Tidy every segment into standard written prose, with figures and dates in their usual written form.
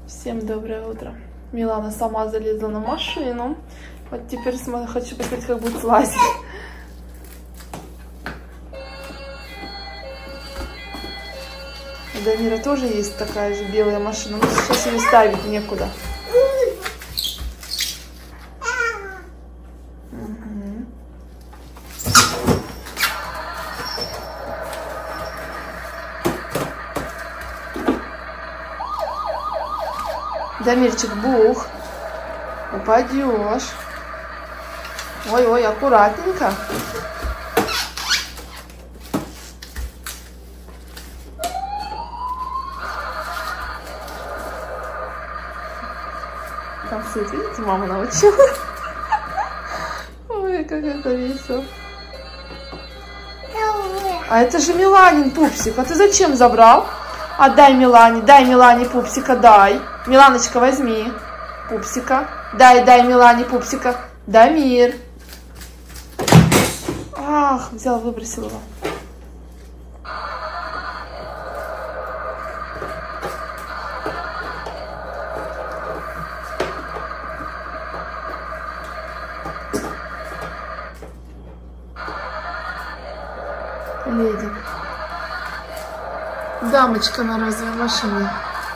Всем доброе утро. Милана сама залезла на машину. Вот теперь хочу посмотреть, как будет слазить. У Дамира тоже есть такая же белая машина, но сейчас ее ставить некуда. Дамирчик, бух, упадешь. Ой-ой, аккуратненько. Там свет, видите, мама научила. Ой, как это весело. А это же Миланин пупсик. А ты зачем забрал? Отдай Милане, дай Милане пупсика, дай. Миланочка, возьми пупсика. Дай Милане пупсика. Дамир. Ах, взял, выбросил его. Леди. Дамочка на розовой машине.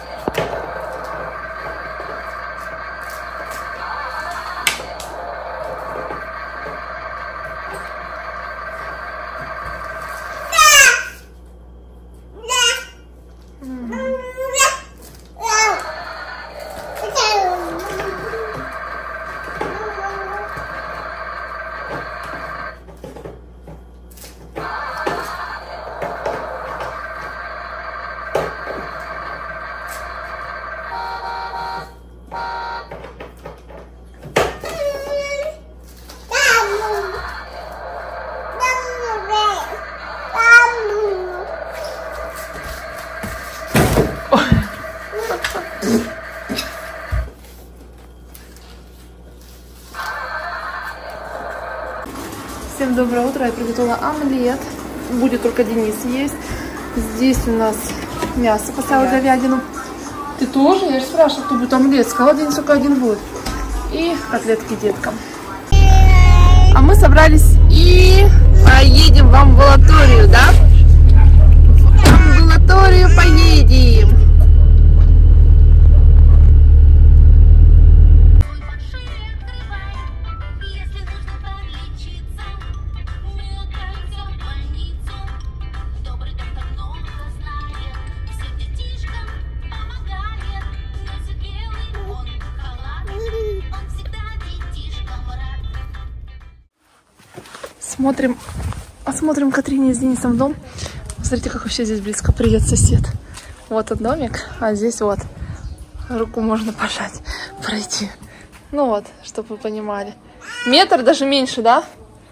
Всем доброе утро, я приготовила омлет, будет только Денис есть. Здесь у нас мясо, поставила говядину. Ты тоже? Я же спрашивала, кто будет омлет, сказала, Денис только один будет. И котлетки деткам. А мы собрались и поедем в амбулаторию, да? В амбулаторию поедем. Осмотрим Катрине с Денисом в дом. Смотрите, как вообще здесь близко. Привет, сосед. Вот он домик, а здесь вот руку можно пожать, пройти. Ну вот, чтобы вы понимали. Метр, даже меньше, да?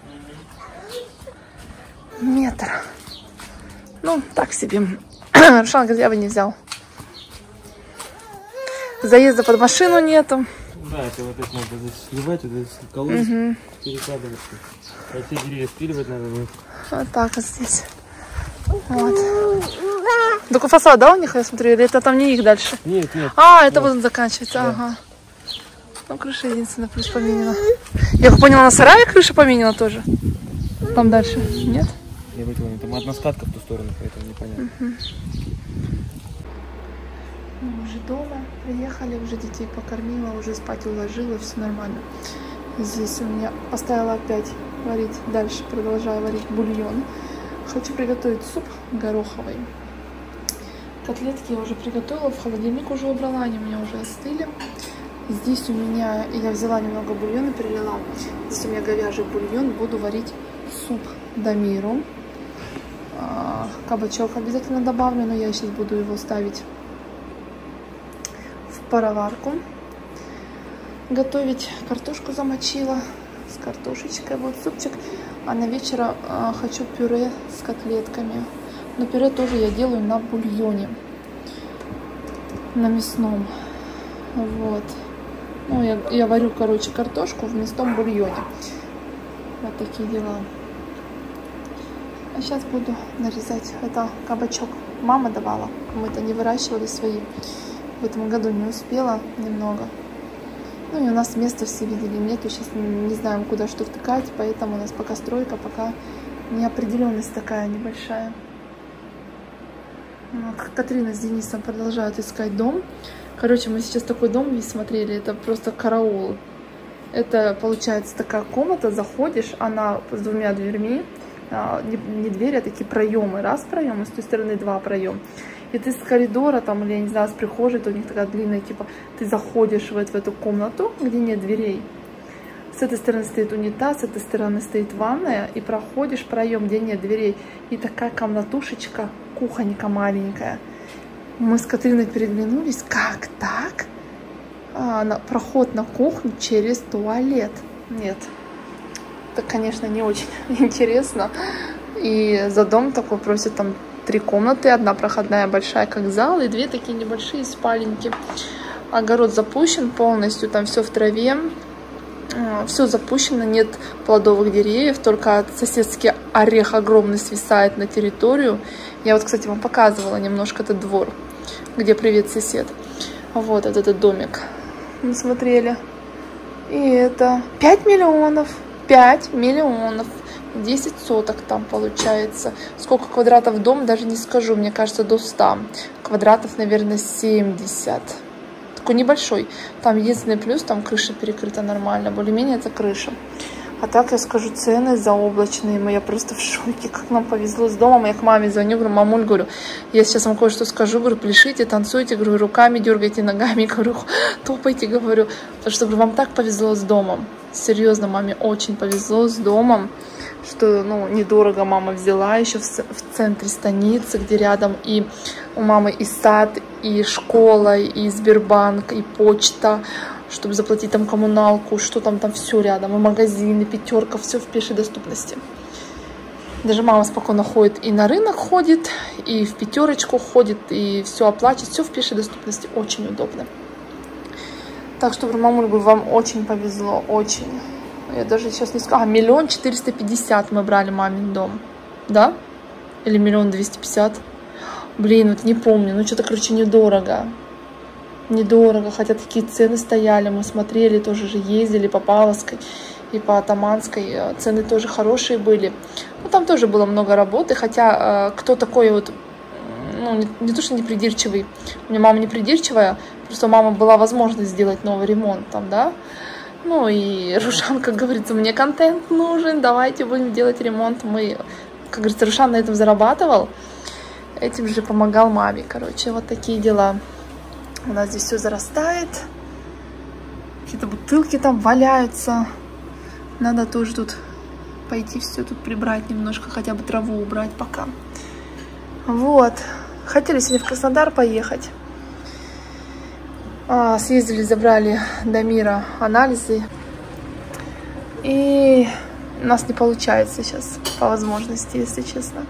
Метр. Ну, так себе. Руслан говорит, я бы не взял. Заезда под машину нету. Да, это вот это надо здесь сливать, вот здесь колодец, перекладывать. А эти деревья спиливать надо будет. Вот так вот здесь. Вот. Только фасад, да, у них, я смотрю, или это там не их дальше? Нет. А, это вот он заканчивается, да. Ага. Ну, крыша единственная плюс поменена. Я поняла, на сарае крыша поменена тоже? Там дальше, нет? Я выкладываю, там одна скатка в ту сторону, поэтому непонятно. Мы уже дома, приехали, уже детей покормила, уже спать уложила, все нормально. Здесь у меня поставила опять варить, дальше продолжаю варить бульон. Хочу приготовить суп гороховый. Котлетки я уже приготовила, в холодильник уже убрала, они у меня уже остыли. Здесь у меня, я взяла немного бульона, перелила. Здесь у меня говяжий бульон, буду варить суп Дамиру. Кабачок обязательно добавлю, но я сейчас буду его ставить в пароварку. Готовить картошку замочила, с картошечкой, вот супчик. А на вечер хочу пюре с котлетками. Но пюре тоже я делаю на бульоне, на мясном. Вот. Ну, я варю, короче, картошку в мясном бульоне. Вот такие дела. А сейчас буду нарезать. Это кабачок мама давала. Мы-то не выращивали свои. В этом году не успела немного. Ну и у нас места, все видели, нету. Сейчас не знаем, куда что втыкать, поэтому у нас пока стройка, пока неопределенность такая небольшая. Катрина с Денисом продолжают искать дом. Короче, мы сейчас такой дом весь смотрели, это просто караул. Это получается такая комната, заходишь, она с двумя дверьми, не двери, а такие проемы. Раз проем, и с той стороны два проема. И ты с коридора, там, или, я не знаю, с прихожей, то у них такая длинная, типа, ты заходишь в эту комнату, где нет дверей. С этой стороны стоит унитаз, с этой стороны стоит ванная, и проходишь проем, где нет дверей. И такая комнатушечка, кухонька маленькая. Мы с Катриной переглянулись, как так? Проход на кухню через туалет. Нет, это, конечно, не очень интересно. И за дом такой просят там 3 комнаты, одна проходная большая, как зал, и 2 такие небольшие спаленьки. Огород запущен полностью, там все в траве, все запущено, нет плодовых деревьев, только соседский орех огромный свисает на территорию. Я вот, кстати, вам показывала немножко этот двор, где привет, сосед. Вот этот домик мы смотрели. И это 5 миллионов. 5 миллионов. 10 соток там получается. Сколько квадратов дом, даже не скажу. Мне кажется, до 100. Квадратов, наверное, 70. Такой небольшой. Там единственный плюс, там крыша перекрыта нормально. Более-менее это крыша. А так я скажу, цены заоблачные. Я просто в шоке, как нам повезло с домом. Я к маме звоню, говорю, мамуль, говорю, я сейчас вам кое-что скажу, говорю, пляшите, танцуйте, говорю, руками дергайте, ногами, говорю, топайте, говорю. Потому что, говорю, вам так повезло с домом. Серьезно, маме очень повезло с домом, что, ну, недорого мама взяла еще в центре станицы, где рядом и у мамы и сад, и школа, и Сбербанк, и почта, чтобы заплатить там коммуналку, что там все рядом, и магазины, пятерка, все в пешей доступности. Даже мама спокойно ходит и на рынок ходит, и в пятерочку ходит, и все оплачивает, все в пешей доступности, очень удобно. Так что, мамуль, говорю, вам очень повезло, очень. Я даже сейчас не скажу, 1 450 000 мы брали мамин дом, да? Или 1 250 000. Блин, вот не помню, ну что-то, короче, недорого. Недорого, хотя такие цены стояли, мы смотрели, тоже же ездили по Павловской и по Атаманской, цены тоже хорошие были. Ну, там тоже было много работы, хотя кто такой вот, ну, не то, что не придирчивый, у меня мама не придирчивая, просто у мамы была возможность сделать новый ремонт там, да. Ну, и Рушан, как говорится, мне контент нужен, давайте будем делать ремонт. Мы, как говорится, Рушан на этом зарабатывал, этим же помогал маме, короче, вот такие дела. У нас здесь все зарастает. Какие-то бутылки там валяются. Надо тоже тут пойти все тут прибрать немножко, хотя бы траву убрать пока. Вот. Хотели сегодня в Краснодар поехать. Съездили, забрали Дамира анализы. И у нас не получается сейчас, по возможности, если честно.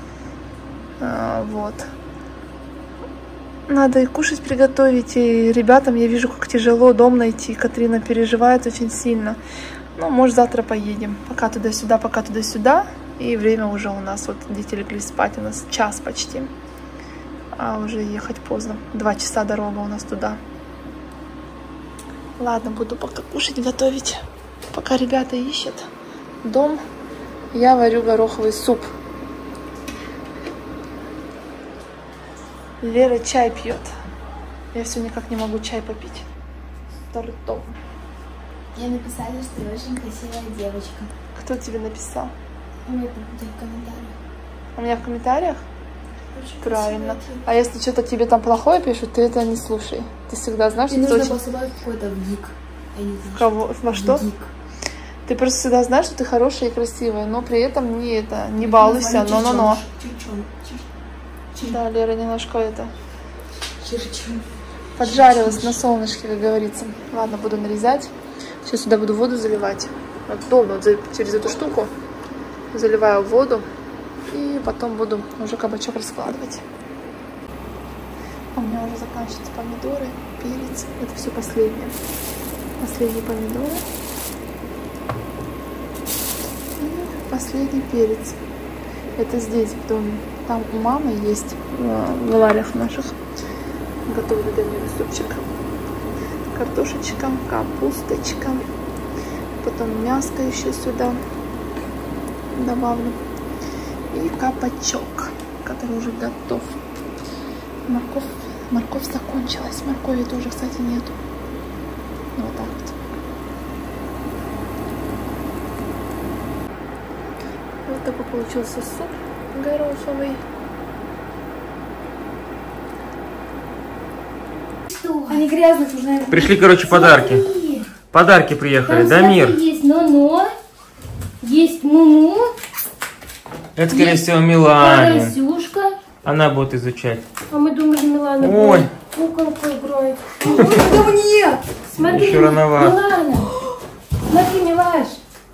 Вот. Надо и кушать приготовить, и ребятам я вижу, как тяжело дом найти. Катрина переживает очень сильно. Ну, может, завтра поедем. Пока туда-сюда, пока туда-сюда. И время уже у нас, вот дети легли спать, у нас час почти. А уже ехать поздно. 2 часа дорога у нас туда. Ладно, буду пока кушать, готовить. Пока ребята ищут дом, я варю гороховый суп. Лера чай пьет. Я все никак не могу чай попить. Тортом. Мне написали, что ты очень красивая девочка. Кто тебе написал? У меня в комментариях. У меня в комментариях? Очень правильно. А если что-то тебе там плохое пишут, ты это не слушай. Ты всегда знаешь, что нужно очень... посылать какой-то вгик. Кого? Во что? Вгик. Ты просто всегда знаешь, что ты хорошая и красивая, но при этом не балуйся, но. Да, Лера немножко поджарилась на солнышке, как говорится. Ладно, буду нарезать. Сейчас сюда буду воду заливать. Вот долго вот через эту штуку заливаю воду. И потом буду уже кабачок раскладывать. У меня уже заканчиваются помидоры, перец. Это все последнее. Последние помидоры. И последний перец. Это здесь, в доме. Там у мамы есть, в ларях наших. Готовлю Дамиру супчик. Картошечка, капусточка. Потом мяско еще сюда добавлю. И кабачок, который уже готов. Морковь закончилась. Моркови тоже, кстати, нету. Вот так вот. Вот такой получился суп гороховый. Они грязных уже. Пришли, короче, подарки. Подарки приехали. Дамир. Есть Ноно, есть Муму. Это, скорее всего, Милане. Карасюшка. Она будет изучать. А мы думали, Милана Ой. будет куколку играет. Ой, нет! Смотри, Еще рановато. Милана. Смотри, Милаш.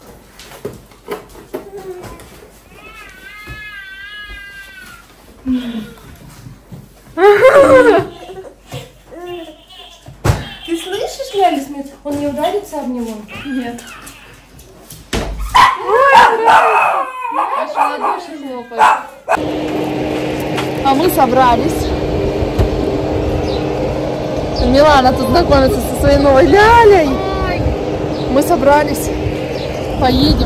Ты слышишь, Ляля смеется? Он не ударится об него? Нет. Аж в ладоши хлопает. А мы собрались. Милана тут знакомится со своей новой Лялей. Мы собрались. Поедем.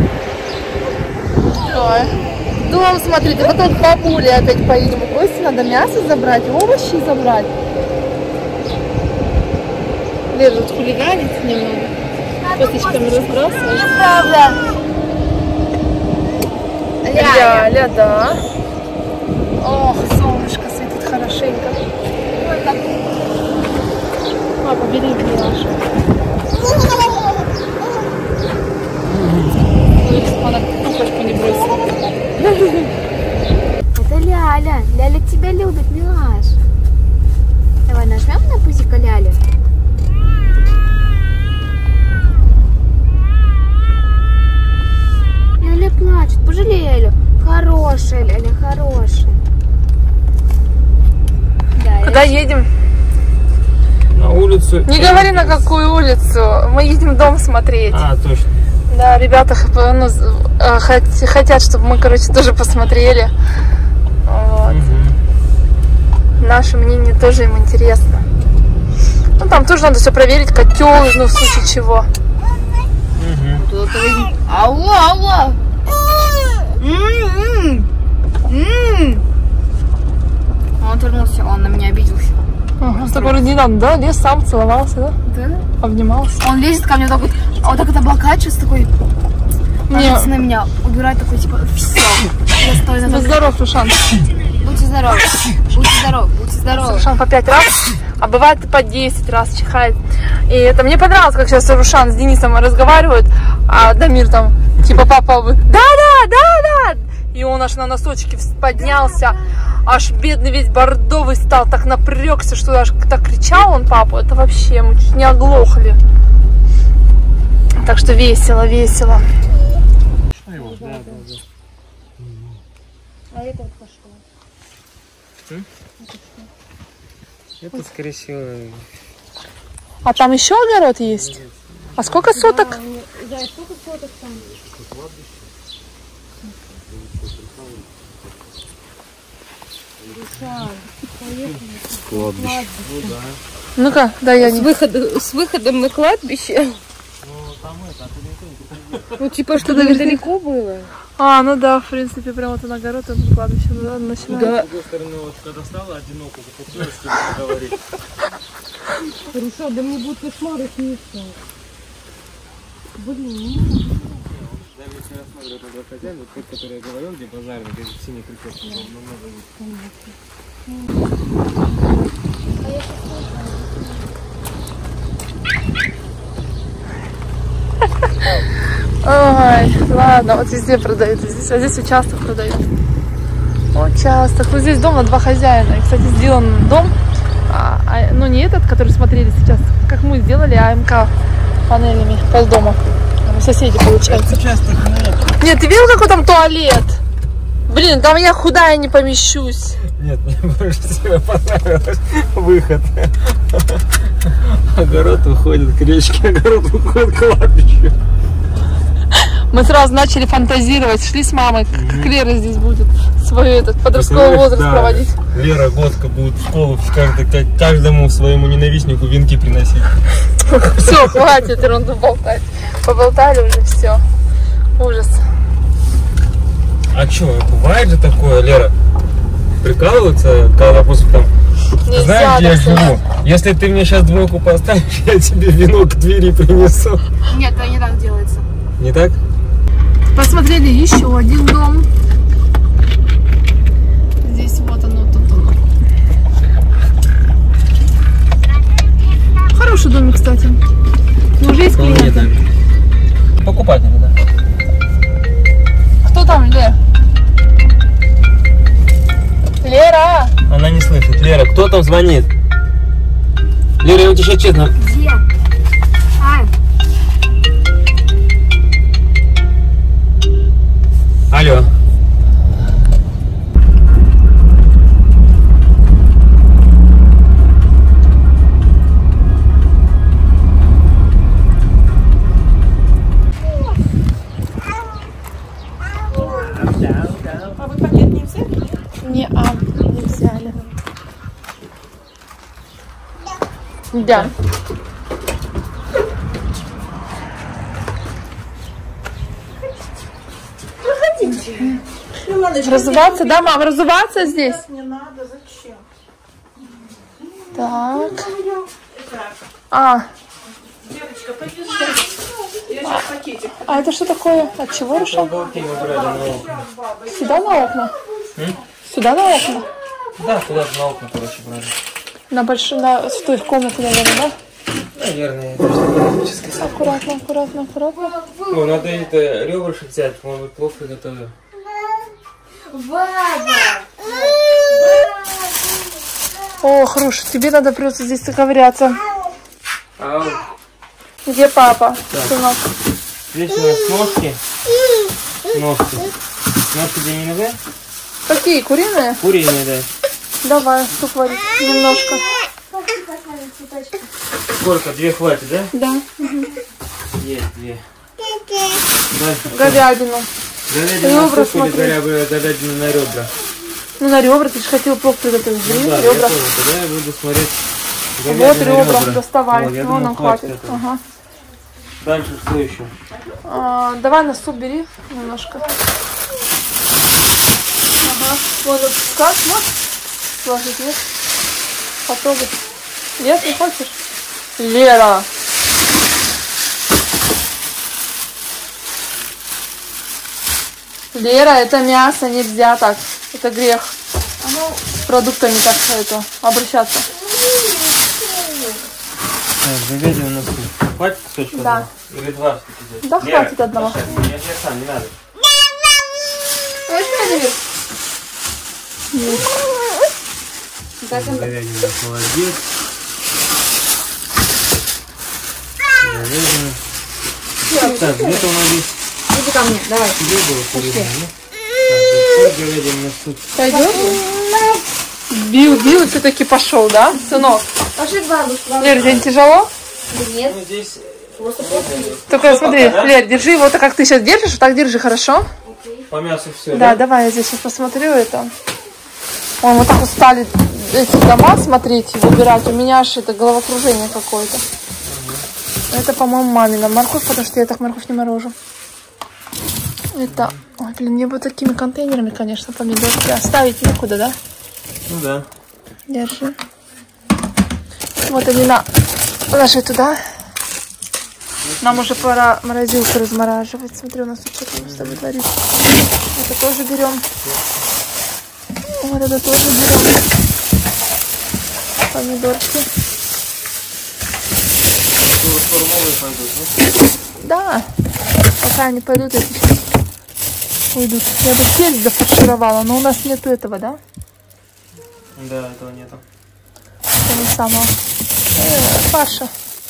Ой. Дом смотрите. Потом к бабуле опять поедем. В гости надо мясо забрать, овощи забрать. Лера тут хулиганит немного. Косточками разбрасывает. Неправда. Ляля, да. Ох, солнышко светит хорошенько. Папа, бери Милашу. Она куколку не бросила. Это Ляля. Ляля тебя любит, Милаш. Давай нажмем на пузико Ляли. Ляля плачет. Пожалей Лялю. Хорошая, Ляля, хорошая. Да, Куда едем? На улицу. Не говори на какую улицу. Мы едем дом смотреть. А, точно. Да, ребята хотят, чтобы мы, короче, тоже посмотрели. Вот. Наше мнение тоже им интересно. Ну, там тоже надо все проверить, котел, ну, в случае чего. Алло, алло. Он вернулся, он на меня обиделся. Ага, с тобой недавно, да? Лез сам, целовался, да? Да? Обнимался. Он лезет ко мне вот так вот облокачивается, такой, ложится на меня, убирает такой, типа, все. Я стою на Будь здоров, Рушан. Будьте здоровы, будьте здоровы, будьте здоровы. Рушан по 5 раз, а бывает и по 10 раз чихает. И это мне понравилось, как сейчас Рушан с Денисом разговаривают, а Дамир там, типа, папа, да. И он аж на носочки поднялся, аж бедный весь бордовый стал, так напрягся, что аж так кричал он папу. Это вообще, мы чуть не оглохли. Так что весело, весело. А это вот пошло. Это, скорее всего... А там еще огород есть? А сколько соток? Да, сколько соток там? Кладбище. Ну-ка, дай я не... С выходом на кладбище. Ну, типа, что далеко было. А, ну да, в принципе, прям вот на огород, и на кладбище начинает. Да. С другой стороны, вот когда стало одиноко, захотелось с кем-то поговорить. Хорошо, да мне будет кошмары снится. Блин. Даже если рассматривать на два хозяина, вот тот, который я говорил, где базарный, где синий крючок, намного Ой, ладно, вот везде продают, а здесь участок продают. Участок. Вот здесь дом на два хозяина. И, кстати, сделан дом, ну не этот, который смотрели сейчас, как мы сделали, АМК панелями полдома. Соседи, получается. Нет, ты видел, какой там туалет? Блин, там я худая не помещусь. Нет, мне больше всего понравилось выход. Огород уходит к речке, огород уходит к кладбищу. Мы сразу начали фантазировать, шли с мамой, как Лера здесь будет свой этот подростковый возраст проводить. Лера Годка будет в школу каждому своему ненавистнику венки приносить. Все, хватит ерунду болтать. Поболтали уже, все. Ужас. А что, бывает же такое, Лера? Прикалываться, когда просто там... Нельзя, знаешь, где я да, живу? Если ты мне сейчас двойку поставишь, я тебе вино к двери принесу. Нет, это не так делается. Не так? Посмотрели еще один дом. Здесь вот оно, тут оно. Хороший домик, кстати. Но уже есть клиенты. Покупатели, да. Кто там, Лера? Лера! Она не слышит. Лера, кто там звонит? Лера, я у тебя сейчас честно... Где? Ай. Алло. А вы пакет не взяли? Не взяли. Да. Разуваться, да, мам? Разуваться здесь? Не надо, зачем? Так. А. Девочка, подержи. Я сейчас пакетик. А это что такое? От чего решил? Сюда на окна? Сюда на окна? Да, туда на окна, короче, брали. В той комнате, наверное, да? Наверное, это что-то. Аккуратно, аккуратно, аккуратно. О, надо это ребрышек взять, может быть, плохо готовил. О, хорошо, тебе надо просто здесь доковыряться. Ау. Где папа? Так. Сынок? Здесь у нас ножки. Ножки. Ножки тебе не нужны? Какие? Куриные? Куриные, да. Давай, суп варить. Немножко. Сколько? 2 хватит, да? Да. Есть 2. Дальше. Говядину. Говядина на Ребра суп или смотри. говядина на ребра? Ну, на ребра, ты же хотел плов приготовить. Ну, да, ребра. я тоже. Тогда я буду смотреть Вот говядина ребра, доставай. Вот, я Ну, думаю, нам хватит. этого. Ага. Дальше что еще? Давай на суп бери немножко. Ага. Вот этот скат, можешь сложить, нет? Попробуй. Нет, не хочешь? Лера! Лера, это мясо, нельзя так. Это грех. С продуктами так это обращаться. Так, говядина на суп. Хватит кусочка? Да. Или 2 штуки? Да, хватит одного. Я сам, не надо. Говядина, молодец. Говядина. Так, где-то у нас здесь... Иди ко мне, давай. Где было куриное, ну? Так, говядина на суп. Пойдем? Бил, все-таки пошел, да, сынок? Пошли к бабушке. Лер, тебе не тяжело? Нет. Ну, здесь... Только смотри, пока, да? Лер, держи его так, как ты сейчас держишь, вот так держи, хорошо? По мясу все, Да, давай я здесь сейчас посмотрю это. Ой, вот так вот стали эти дома смотреть и выбирать. У меня аж это головокружение какое-то. Это, по-моему, мамина морковь, потому что я так морковь не морожу. Это... Ой, блин, мне бы такими контейнерами, конечно, помидорки оставить некуда, да? Ну да. Держи. Вот они ложи туда. Нам уже пора морозилку размораживать. Смотри, у нас тут что-то с тобой творится. Это тоже берем. Вот это тоже берем. Помидорки. Формовые пойдут, Да. Пока они пойдут, эти сейчас уйдут. Я бы сельдь зафаршировала, но у нас нету этого, да? Да, этого нету. Того самого. Паша.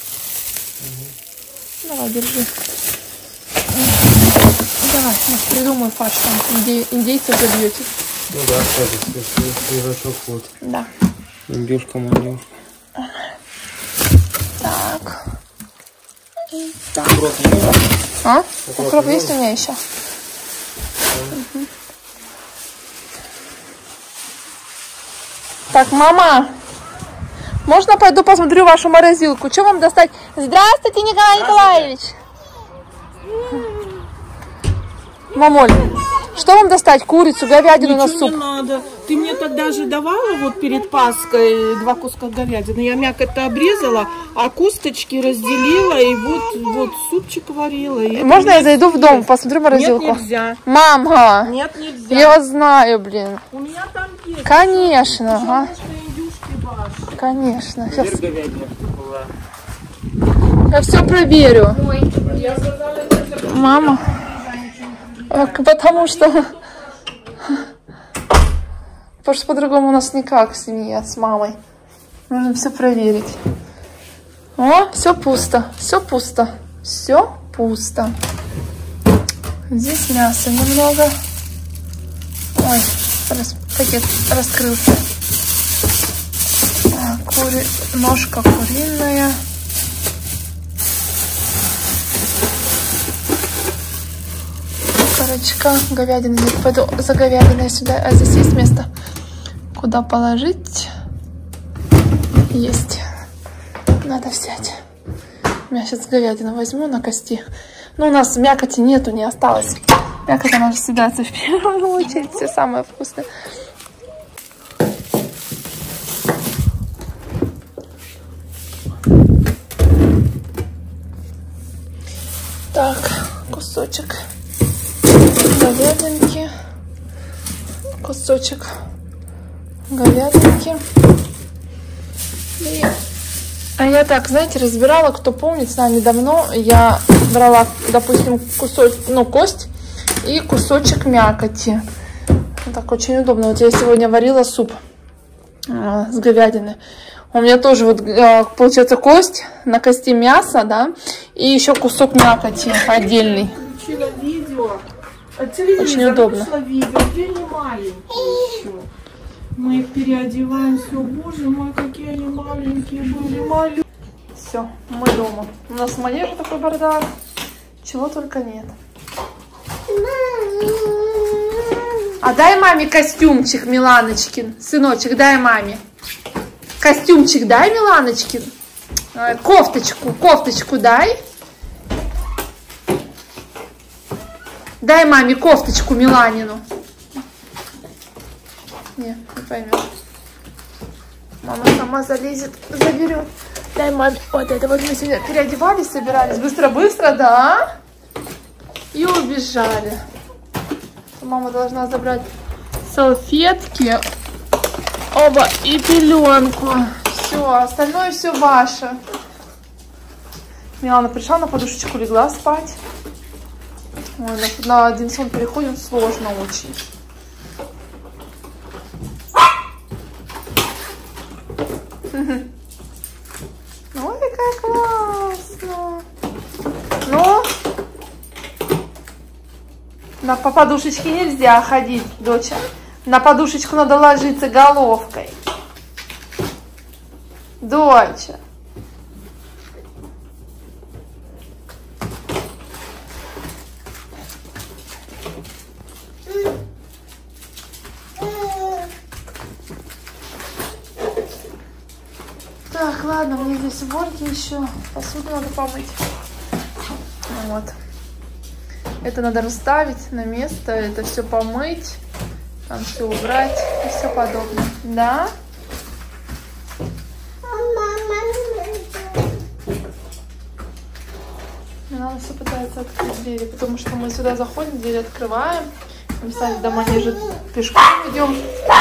Давай, держи. Давай, придумай фарш, там индейцев забьете. Ну да, кстати, свежачок вот. Да. Индюшка, мандюшка. Так. И так. Просто А? Укроп есть у меня еще? Так, мама, можно пойду посмотрю вашу морозилку? Что вам достать? Здравствуйте, Николай Николаевич. Мамуль, что вам достать? Курицу, говядину на суп? Не надо. Ты мне тогда же давала вот перед Пасхой 2 куска говядины. Я мякоть-то обрезала, а косточки разделила и вот супчик варила. И можно я зайду в дом, посмотрю морозилку? Нет, нельзя. Мама! Нет, нельзя. Я вас знаю, блин. У меня там есть. Конечно, ага. Индюшки ваши. Конечно. Сейчас говядина была. я все проверю. Мама. Потому что по-другому у нас никак в семье с мамой. Нужно все проверить. О, все пусто. Все пусто. Все пусто. Здесь мяса немного. Ой, пакет раскрылся. Ножка куриная. Корочка, говядина. Я пойду за говядиной сюда. А здесь есть место, куда положить? Есть. Надо взять. Я сейчас говядину возьму на кости. Но у нас мякоти нету, не осталось. Мякоть, она же съедается в первую очередь. Все самое вкусное. Так, кусочек говядинки, кусочек говядинки. А я так, знаете, разбирала, кто помнит, с нами давно, я брала, допустим, кость и кусочек мякоти. Так очень удобно. Вот я сегодня варила суп с говядины. У меня тоже вот получается кость, на кости мясо, да, и еще кусок мякоти отдельный. Включила видео. Очень удобно. Видео, где они маленькие еще. Мы их переодеваем, все, боже мой, какие они маленькие были, маленькие. Все, мы дома. У нас в манеже такой бардак, чего только нет. А дай маме костюмчик, Миланочкин. Сыночек, дай маме. Костюмчик дай, Миланочкин. Кофточку дай. Дай маме кофточку Миланину. Не поймешь. Мама сама залезет, заберет. Дай маме. Вот это вот мы сегодня переодевались, собирались. Быстро-быстро, да? И убежали. Мама должна забрать салфетки. Оба. И пеленку. Все, остальное все ваше. Милана пришла, на подушечку легла спать. Ой, на один сон переходим сложно очень. Ой, какая классная. Ну, по подушечке нельзя ходить, доча. На подушечку надо ложиться головкой. Доча. Так, ладно, мне здесь уборки еще. Посуду надо помыть. Вот. Это надо расставить на место, это все помыть, там все убрать и все подобное. Да? Она все пытается открыть двери, потому что мы сюда заходим, двери открываем. Мы сами до манежа пешком идем.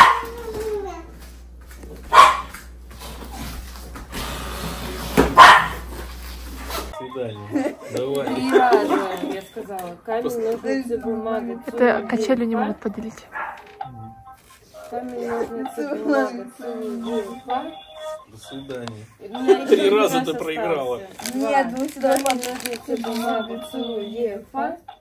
Давай. Я сказала, камень, ножницы, бумага. Это качели не могут поделить. Камень, ножницы, бумага. До свидания. 3 раза ты проиграла. Нет, мы сюда Камень, ножницы, бумага, целуй,